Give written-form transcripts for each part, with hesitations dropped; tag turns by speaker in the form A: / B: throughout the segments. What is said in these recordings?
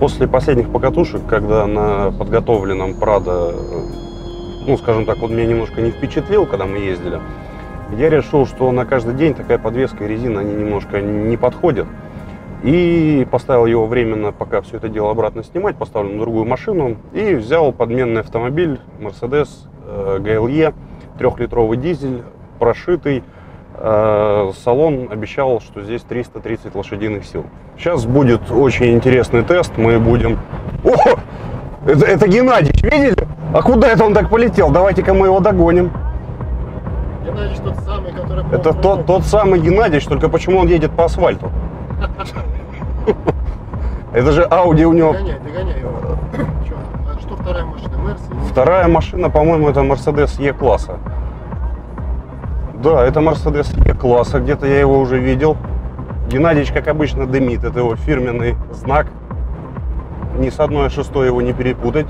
A: После последних покатушек, когда на подготовленном Прадо, ну, скажем так, он меня немножко не впечатлил, когда мы ездили, я решил, что на каждый день такая подвеска и резина, они немножко не подходят. И поставил его временно, пока все это дело обратно снимать, поставлю на другую машину. И взял подменный автомобиль Mercedes GLE, 3-литровый дизель, прошитый. Салон обещал, что здесь 330 лошадиных сил. Сейчас будет очень интересный тест. Мы будем... О! Это Геннадьевич, видели? А куда это он так полетел? Давайте-ка мы его догоним.
B: Геннадьевич тот самый, который...
A: Это тот самый Геннадьевич, только почему он едет по асфальту? Это же Audi у него.
B: Догоняй его. А что вторая машина? Мерс?
A: Вторая машина, по-моему, это Mercedes E-класса. Да, это Mercedes E-класса. Где-то я его уже видел. Геннадьевич, как обычно, дымит. Это его фирменный знак. Ни с одной, а шестой его не перепутать.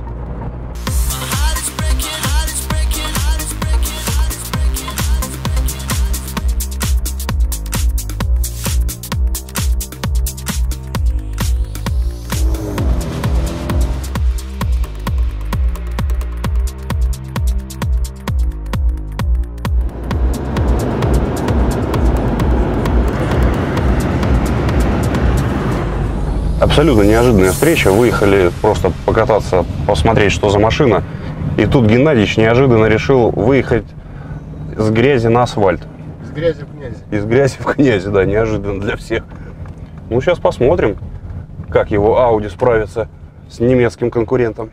A: Абсолютно неожиданная встреча. Выехали просто покататься, посмотреть, что за машина. И тут Геннадьевич неожиданно решил выехать с грязи на асфальт.
B: Из грязи в князи.
A: Из грязи в князи, да, неожиданно для всех. Ну, сейчас посмотрим, как его Audi справится с немецким конкурентом.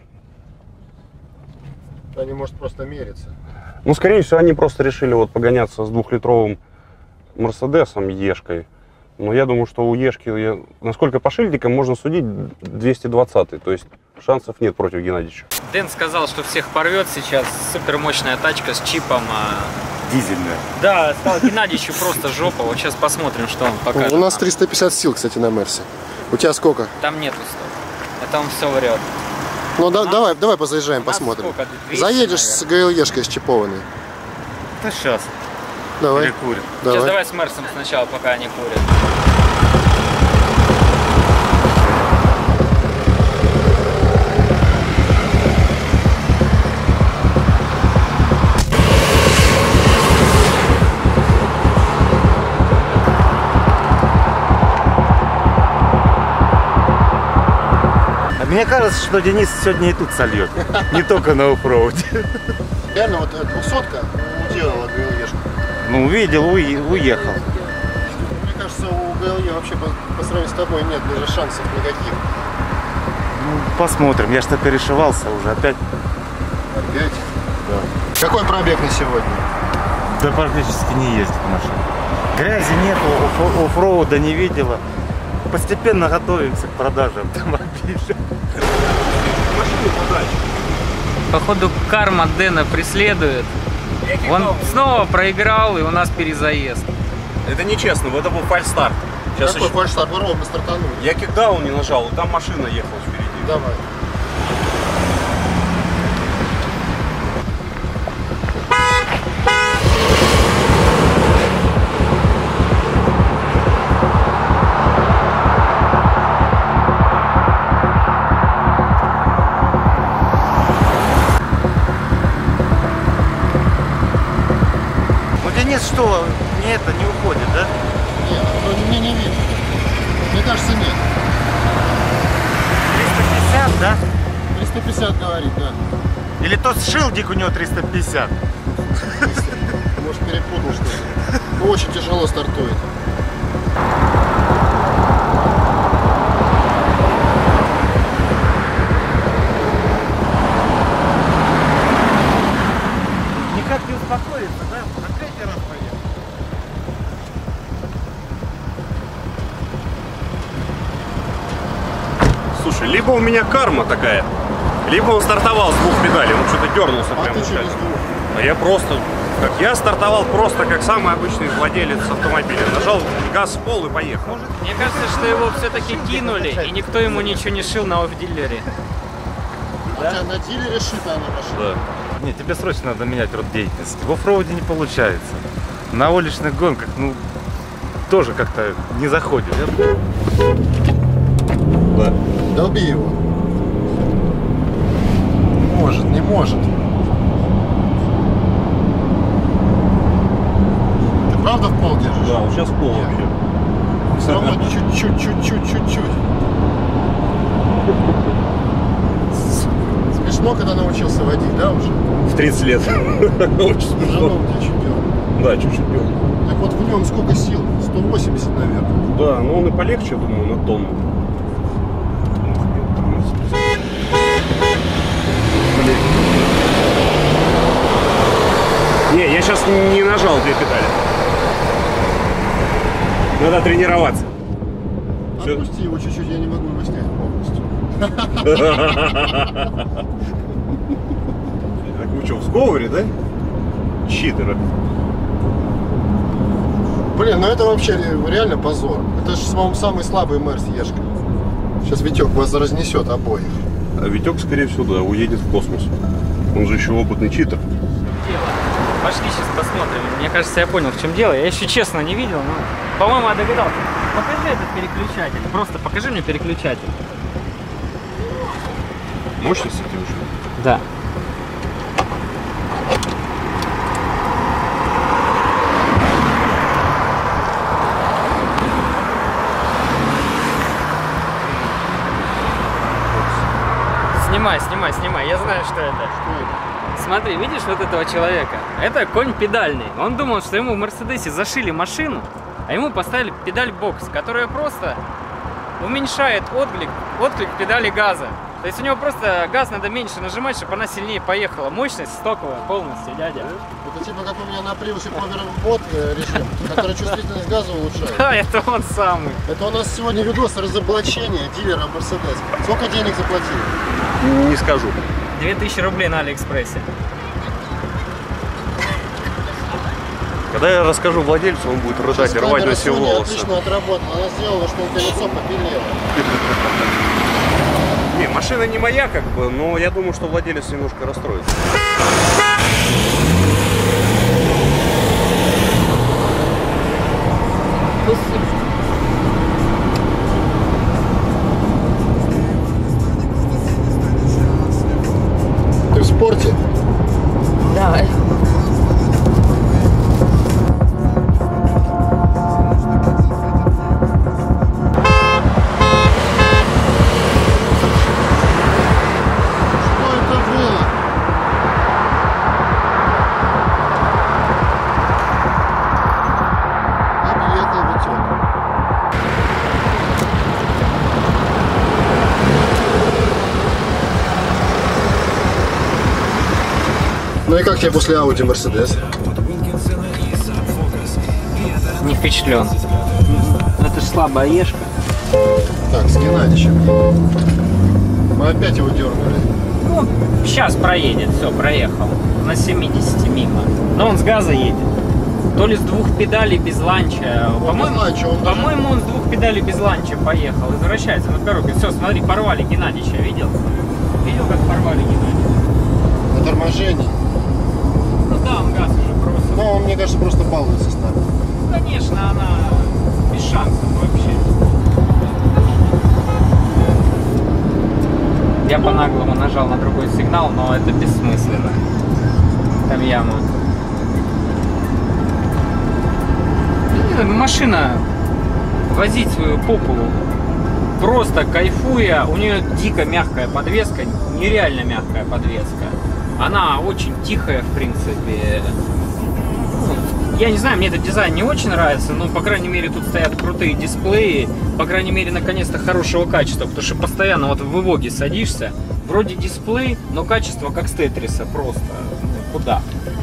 B: Они, может, просто мерятся.
A: Ну, скорее всего, они просто решили вот погоняться с 2-литровым Мерседесом Ешкой. Но я думаю, что у Ешки, насколько по шильдикам можно судить, 220-й. То есть шансов нет против Геннадьевича.
C: Дэн сказал, что всех порвет сейчас. Супер мощная тачка с чипом.
D: Дизельная.
C: Да, сказал Геннадьевичу просто жопа. Вот сейчас посмотрим, что он покажет.
B: У нас 350 сил, кстати, на Мерсе. У тебя сколько?
C: Там нету столько. Это он все врет.
B: Ну давай позаезжаем, посмотрим.
C: Сколько? 200,
B: Заедешь с ГЛЕшкой, с чипованной.
D: Да сейчас.
B: Давай.
D: Или курит.
C: Сейчас давай с Мерсом сначала, пока они курят.
D: Мне кажется, что Денис сегодня и тут сольет. Не только на оффроуде.
B: Реально, вот 200-ка уделала ГЛЕшку.
D: Ну, увидел, уехал.
B: Мне кажется, у ГЛЕ вообще по сравнению с тобой нет даже шансов никаких.
D: Ну, посмотрим. Я что перешивался уже опять.
B: Опять? Да. Какой пробег на сегодня?
D: Да практически не ездит машина. Грязи нету, оффроуда не видела. Постепенно готовимся к продаже автомобиля.
C: Походу карма Дэна преследует. Он снова проиграл, и у нас перезаезд.
A: Это нечестно, это был фальстарт.
B: Какой фальстарт? Мы ровно стартанули.
A: Я кикдаун не нажал, там машина ехала впереди.
B: Давай.
D: Денис что, не уходит, да?
B: Нет, мне не видно. Мне кажется, нет.
D: 350, да?
B: 350 говорит, да.
D: Или тот шилдик у него 350?
B: Может, перепутал что-то. Очень тяжело стартует.
D: Никак не успокоится, да? На третий раз поехал.
A: Слушай, либо у меня карма такая, либо он стартовал с 2 педалей, он что-то дернулся
B: А
A: прямо.
B: ты через 2?
A: А я просто, я стартовал просто как самый обычный владелец автомобиля. Нажал газ в пол и поехал.
C: Мне кажется, что его все-таки кинули, и никто ему ничего не шил на офф-дилере.
B: Да? На дилере шита она машина.
A: Да.
D: Не, тебе срочно надо менять род деятельности. В оффроуде не получается. На уличных гонках, ну, тоже как-то не заходит.
A: Да.
B: Долби его. Может, не может. Ты правда в пол держишь?
A: Да, вот сейчас пол вообще.
B: Все равно чуть-чуть. Смешно, когда научился водить, да, уже?
A: В 30 лет. Очень смешно.
B: Жену где чуть пел.
A: Да, чуть-чуть пел.
B: Так вот в нем сколько сил? 180, наверное.
A: Да, но он и полегче, думаю, на тонну. Не, я сейчас не нажал 2 педали. Надо тренироваться.
B: Отпусти его чуть-чуть, я не могу его снять полностью.
A: Так вы что, в сговоре, да? Читеры.
B: Блин, ну это вообще реально позор. Это же, по-моему, самый слабый Мерс Ешка. Сейчас Витек вас разнесет обоих.
A: А Витек, скорее всего, да, уедет в космос. Он же еще опытный читер.
C: Пошли сейчас посмотрим. Мне кажется, я понял, в чем дело. Я еще честно не видел, но, по-моему, я догадался. Покажи этот переключатель. Просто покажи мне переключатель.
A: Мощность эти уже?
C: Да. Снимай. Я знаю, что это. Смотри, видишь вот этого человека? Это конь педальный. Он думал, что ему в Мерседесе зашили машину, а ему поставили педаль-бокс, которая просто уменьшает отклик педали газа. То есть у него просто газ надо меньше нажимать, чтобы она сильнее поехала. Мощность стоковая полностью, дядя.
B: Это типа как у меня на Prius Power режим, который чувствительность газа улучшает.
C: Да, это он самый.
B: Это у нас сегодня видос разоблачения дилера Mercedes. Сколько денег заплатили?
A: Не скажу.
C: 2000 рублей на Алиэкспрессе.
A: Когда я расскажу владельцу, он будет рыдать и рвать на все волосы.
B: Отлично отработала. Она сделала, что колесо побелело.
A: Не, машина не моя, как бы, но я думаю, что владелец немножко расстроится.
B: Ты в спорте?
C: Давай.
B: Ну и как тебе после Audi Mercedes?
C: Не впечатлен. Это ж слабая ешка.
B: Так, с Геннадьевичем. Мы опять его дернули.
C: Ну, сейчас проедет, все, проехал. На 70 мимо. Но он с газа едет. То ли с 2 педалей без ланча. По-моему, он с 2 педалей без ланча поехал. Возвращается на дорогу. Все, смотри, порвали Геннадьевича. Видел? Видел, как порвали Геннадьевича?
B: На торможении.
C: Ну да, он газ уже просто.
B: Ну, он, мне кажется, просто балуется с нами.
C: Конечно, она без шансов вообще. Я по-наглому нажал на другой сигнал, но это бессмысленно. Там яма. Машина возить свою попу просто кайфуя. У нее дико мягкая подвеска, нереально мягкая подвеска. Она очень тихая, в принципе. Я не знаю, мне этот дизайн не очень нравится, но, по крайней мере, тут стоят крутые дисплеи. По крайней мере, наконец-то хорошего качества, потому что постоянно вот в Эвоге садишься. Вроде дисплей, но качество как с Тетриса просто. Ну, куда?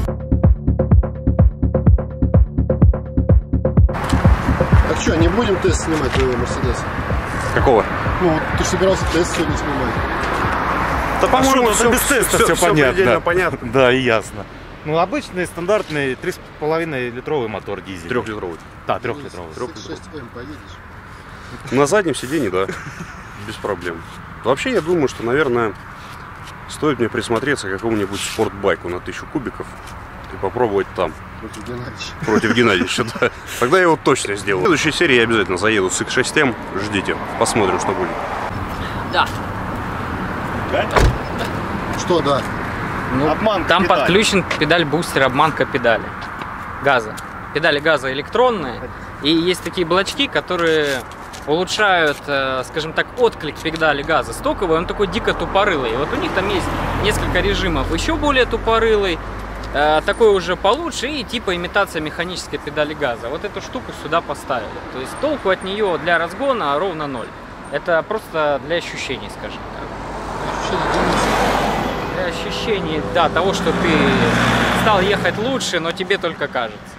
B: Так что, не будем тест снимать твоего Мерседеса?
A: Какого?
B: Ну, вот ты собирался тест сегодня снимать.
A: Да, по-моему,
D: все без теста все
A: предельно
D: понятно.
A: понятно.
D: Да, и ясно. Ну, обычный стандартный 3,5 литровый мотор дизель.
A: 3-литровый.
D: Да, 3-литровый.
B: 6М поедешь?
A: На заднем сиденье, да, без проблем. Вообще, я думаю, что, наверное, стоит мне присмотреться к какому-нибудь спортбайку на 1000 кубиков и попробовать там.
B: Против Геннадьевича.
A: Против Геннадьевича, да. Тогда я его точно сделаю. В следующей серии я обязательно заеду с X6M. Ждите, посмотрим, что будет.
C: Да.
D: Да?
B: Что, да?
C: Ну,
D: Обманка
C: там
D: педали.
C: подключен педаль-бустер, обманка педали газа. Педали газа электронные. И есть такие блочки, которые улучшают, скажем так, отклик педали газа. Стоковый, он такой дико тупорылый. И вот у них там есть несколько режимов еще более тупорылый, такой уже получше и типа имитация механической педали газа. Вот эту штуку сюда поставили. То есть толку от нее для разгона ровно 0. Это просто для ощущений, скажем так. Для ощущений, да, того, что ты стал ехать лучше, но тебе только кажется.